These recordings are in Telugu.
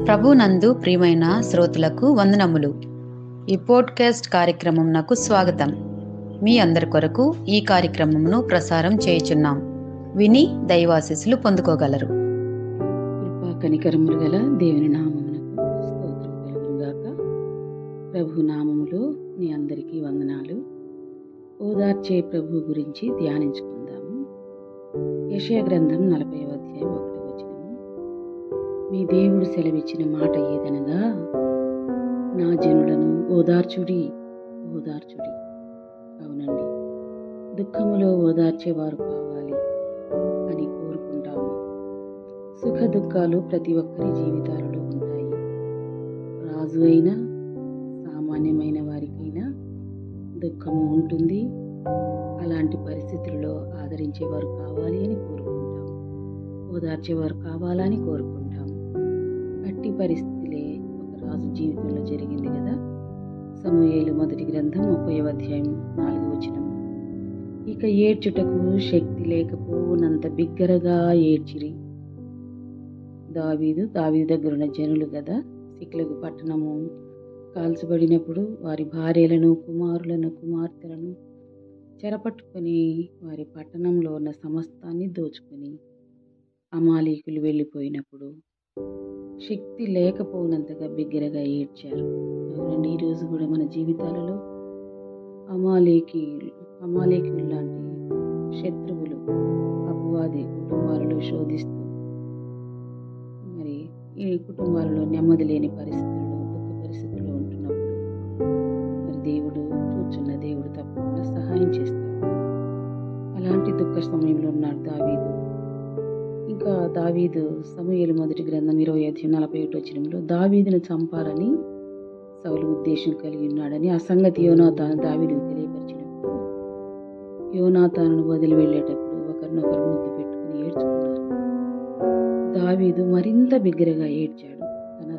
ప్రభునందు ప్రియమైన శ్రోతలకు వందనములు. ఈ పోడ్కాస్ట్ కార్యక్రమంనకు స్వాగతం. మీ అందరి కొరకు ఈ కార్యక్రమమును ప్రసారం చేయుచున్నాం. విని దైవాశీస్సులు పొందుకోగలరు. కృపా కనికరములు గల దేవుని నామమునకు స్తోత్రం కలుగునుగాక. ప్రభు నామములో మీ అందరికీ వందనాలు. ఓదార్చే ప్రభు గురించి ధ్యానించుకుందాము. యెషయా గ్రంథం 40వ అధ్యాయం 1వ వచనము. మీ దేవుడు సెలవిచ్చిన మాట ఏదనగా, నా జనులను ఓదార్చుడి, ఓదార్చుడి. అవునండి, దుఃఖములో ఓదార్చేవారు కావాలి అని కోరుకుంటాము. సుఖ దుఃఖాలు ప్రతి ఒక్కరి జీవితాలలో ఉంటాయి. రాజు అయినా సామాన్యమైన వారికైనా దుఃఖము ఉంటుంది. అలాంటి పరిస్థితుల్లో ఆదరించేవారు కావాలి అని కోరుకుంటాం, ఓదార్చేవారు కావాలని కోరుకుంటాం. అట్టి పరిస్థితులే ఒక రాజు జీవితంలో జరిగింది కదా. సమూయేలు మొదటి గ్రంథం 30వ అధ్యాయం 4వ వచనము. ఇక ఏడ్చుటకు శక్తి లేకపోనంత బిగ్గరగా ఏడ్చిరి. దావీదు దగ్గరున్న జనులు కదా. సిక్లగు పట్టణము కాల్చబడినప్పుడు వారి భార్యలను, కుమారులను, కుమార్తెలను చెరపట్టుకొని వారి పట్టణంలో ఉన్న సమస్తాన్ని దోచుకొని అమాలీకులు వెళ్ళిపోయినప్పుడు శక్తి లేకపోయినంతగా బిగ్గరగా ఏడ్చారు. అవునండి, ఈరోజు కూడా మన జీవితాలలో అమాలేకీయులు లాంటి శత్రువులు, అపవాది కుటుంబాలలో శోధిస్తూ మరి ఈ కుటుంబాలలో నెమ్మది లేని పరిస్థితుల్లో, దుఃఖ పరిస్థితుల్లో ఉంటున్నప్పుడు మరి దేవుడు చూచున్న దేవుడు తప్పకుండా సహాయం చేస్తాడు. అలాంటి దుఃఖ సమయంలో ఉన్నాడు దావీదు. ఇంకా దావీదు సమూయేలు మొదటి గ్రంథం 20వ అధ్యాయం 41వ వచనంలో దావీదును చంపాలని సౌలు ఉద్దేశం కలిగి ఉన్నాడని ఆ సంగతి యోనాతాను దావీదుకు తెలియపరిచినప్పుడు యోనాతానును వదిలి వెళ్ళేటప్పుడు ఒకరినొకరు ముద్దు పెట్టుకుని ఏడ్చుకున్నారు. దావీదు మరింత బిగ్గరగా ఏడ్చాడు. తన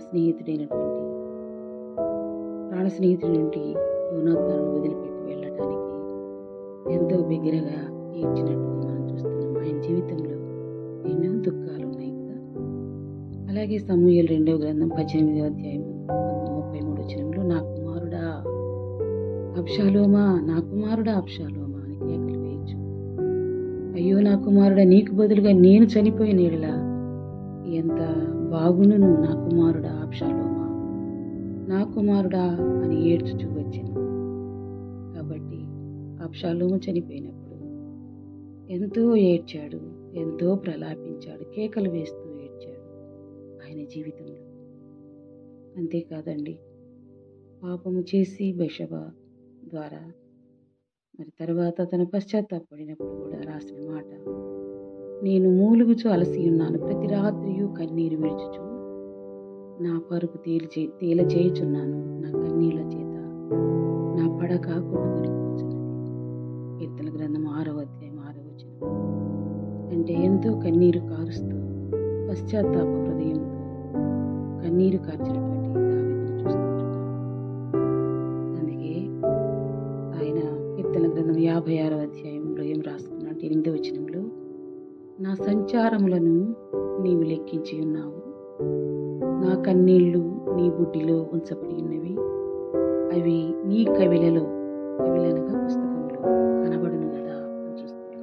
ప్రాణ స్నేహితుడి నుండి యోనాతానును వదిలిపెట్టి వెళ్ళటానికి ఎంతో బిగ్గరగా ఏడ్చినట్టుగా మనం చూస్తున్నాం. ఆయన జీవితంలో ఎన్నో దుఃఖాలు ఉన్నాయి కదా. అలాగే సమూయేలు 2వ గ్రంథం 18వ అధ్యాయం 33వ వచనంలో నా కుమారుడా అబ్షాలోమా, నా కుమారుడా అబ్షాలోమా అని కేకలు వేయచ్చు. అయ్యో నా కుమారుడా, నీకు బదులుగా నేను చనిపోయిన ఎడలా ఎంత బాగుండును, నా కుమారుడా అబ్షాలోమా, నా కుమారుడా అని ఏడ్చుచూ వచ్చాను. కాబట్టి అబ్షాలోము చనిపోయినప్పుడు ఎంతో ఏడ్చాడు, ఎంతో ప్రలాపించాడు, కేకలు వేస్తూ ఏడ్చాడు ఆయన జీవితంలో. అంతేకాదండి, పాపము చేసి బెషబ ద్వారా మరి తర్వాత తన పశ్చాత్తాపడినప్పుడు కూడా రాసిన మాట, నేను మూలుగుచు అలసి ఉన్నాను, ప్రతి రాత్రియు కన్నీరు విడుచుచు నా పరుపు తేలచేయుచున్నాను, నా కన్నీళ్ల చేత నా పడక కొట్టుకొని కూర్చున్నది. కీర్తన గ్రంథం 6వ అధ్యాయం 6వ వచనం. అంటే ఎంతో కన్నీరు కారుస్తూ పశ్చాత్తాప హృదయంతో కన్నీరు కార్చినటువంటి దావీదును చూస్తుంటున్నాం. అందుకే ఆయన కీర్తన గ్రంథం 56వ అధ్యాయంలో ఏం రాసుకున్నాడు? 8వ వచనంలో, నా సంచారములను నీవు లెక్కించి ఉన్నావు, నా కన్నీళ్లు నీ బుడ్డిలో ఉంచబడి ఉన్నవి, అవి నీ కవిలనగా పుస్తకంలో కనబడును కదా అని చూస్తున్నాం.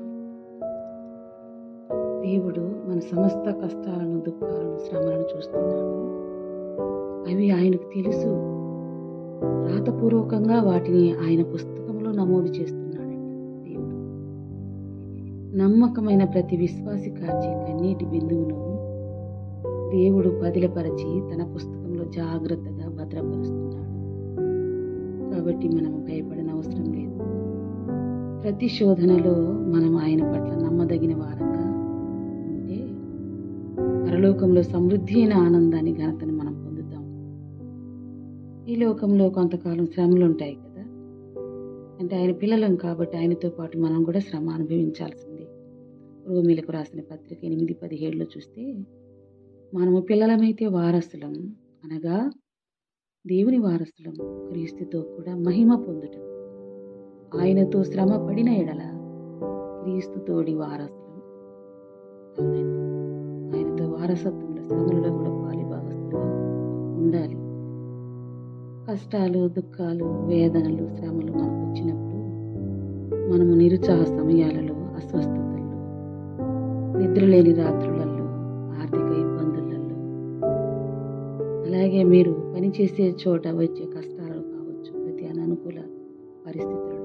దేవుడు మన సమస్త కష్టాలను, దుఃఖాలను, శ్రమలను చూస్తున్నాడు. అవి ఆయనకు తెలుసు. రాతపూర్వకంగా వాటిని ఆయన పుస్తకంలో నమోదు చేస్తున్నాడంట దేవుడు. నమ్మకమైన ప్రతి విశ్వాసి కార్చి కన్నీటి బిందువును దేవుడు పదిలపరచి తన పుస్తకంలో జాగ్రత్తగా భద్రపరుస్తున్నాడు. కాబట్టి మనం భయపడని అవసరం లేదు. ప్రతి శోధనలో మనం ఆయన పట్ల నమ్మదగిన వారంగా ఉంటే పరలోకంలో సమృద్ధి అయిన ఆనందాన్ని, ఘనతను మనం పొందుతాం. ఈ లోకంలో కొంతకాలం శ్రమలు ఉంటాయి కదా. అంటే ఆయన పిల్లలం కాబట్టి ఆయనతో పాటు మనం కూడా శ్రమ అనుభవించాల్సిందే. రోమీలకు రాసిన పత్రిక 8:17లో చూస్తే, మనము పిల్లలమైతే వారసులం, అనగా దేవుని వారసులం, క్రీస్తుతో కూడా మహిమ పొందుటకు ఆయనతో శ్రమ పడిన ఎడల క్రీస్తుతోడి వారసులం. అవునండి, ఆయనతో వారసత్వంలో శ్రమలలో కూడా పాలిభాగస్తులుగా ఉండాలి. కష్టాలు, దుఃఖాలు, వేదనలు, శ్రమలు మనకు వచ్చినప్పుడు మనము నిరుత్సాహ సమయాలలో, అస్వస్థతల్లో, నిద్రలేని రాత్రులలో, ఆర్థిక ఇబ్బందులలో, అలాగే మీరు పనిచేసే చోట వచ్చే కష్టాలు కావచ్చు, ప్రతి అననుకూల పరిస్థితులలో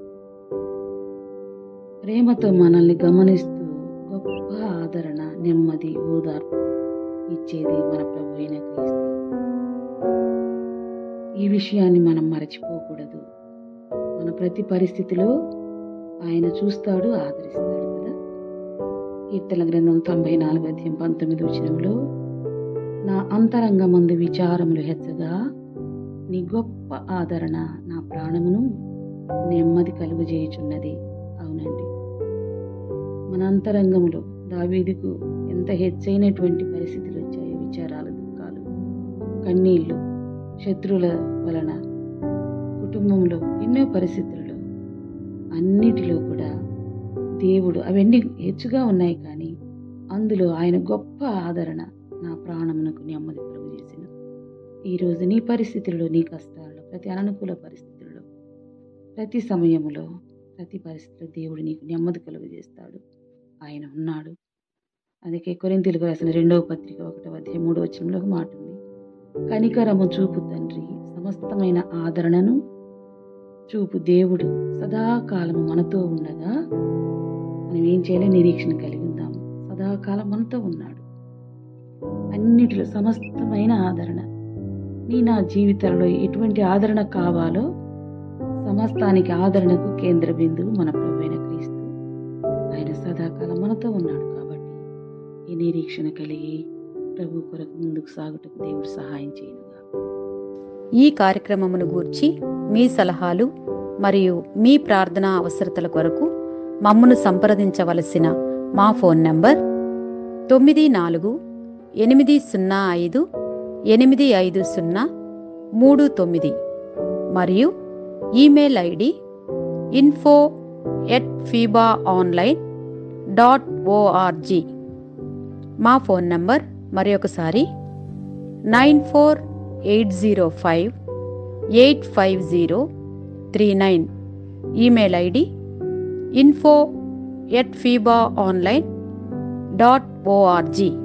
ప్రేమతో మనల్ని గమనిస్తూ గొప్ప ఆదరణ, నెమ్మది, ఓదార్పు ఇచ్చేది మన ప్రభు అయిన క్రీస్తు. ఈ విషయాన్ని మనం మరచిపోకూడదు. మన ప్రతి పరిస్థితిలో ఆయన చూస్తాడు, ఆదరిస్తాడు కదా. కీర్తన గ్రంథం 94:19 నా అంతరంగమందు విచారములు హెచ్చగా నీ గొప్ప ఆదరణ నా ప్రాణమును నెమ్మది కలుగజేయుచున్నది. అవునండి, మన అంతరంగములో దావీదుకు ఎంత హెచ్చైనటువంటి పరిస్థితులు వచ్చాయో, విచారాలు, దుఃఖాలు, కన్నీళ్లు, శత్రువుల వలన, కుటుంబంలో ఎన్నో పరిస్థితుల్లో, అన్నిటిలో కూడా దేవుడు అవన్నీ హెచ్చుగా ఉన్నాయి, కానీ అందులో ఆయన గొప్ప ఆదరణ నా ప్రాణమునకు నెమ్మది కలుగజేసిన. ఈరోజు నీ పరిస్థితుల్లో, నీ కష్టాల్లో, ప్రతి అననుకూల పరిస్థితుల్లో, ప్రతి సమయంలో, ప్రతి పరిస్థితిలో దేవుడు నీకు నెమ్మది కలుగజేస్తాడు. ఆయన ఉన్నాడు. అందుకే కొరింథీయులకు రాసిన 2వ పత్రిక 1:3 ఒక మాట ఉంది. కనికరము చూపు తండ్రి, సమస్తమైన ఆదరణను చూపు దేవుడు సదాకాలము మనతో ఉండగా మనం ఏం చేయాలి? నిరీక్షణ కలిగి ఉందాము. సదాకాలం మనతో ఉన్నాడు. అన్నిటిలో సమస్తమైన ఆదరణ. నా జీవితంలో ఎటువంటి ఆదరణ కావాలో సమస్తానికి ఆదరణకు కేంద్ర బిందువు మన ప్రభువైన క్రీస్తు. ఆయన సదాకాలం మనతో ఉన్నాడు. కాబట్టి ఈ నిరీక్షణ కలిగి ప్రభు కొరకు ముందుకు సాగుటకు దేవుడు సహాయం చేయనుగా. ఈ కార్యక్రమమును గూర్చి మీ సలహాలు మరియు మీ ప్రార్థనా అవసరతల కొరకు మమ్మను సంప్రదించవలసిన మా ఫోన్ నంబర్ 948585085039 మరియు ఈమెయిల్ ఐడి info@fibaonline.org. మా ఫోన్ నంబర్ మరొకసారి 9480585039. Email ID info@fibaonline.org.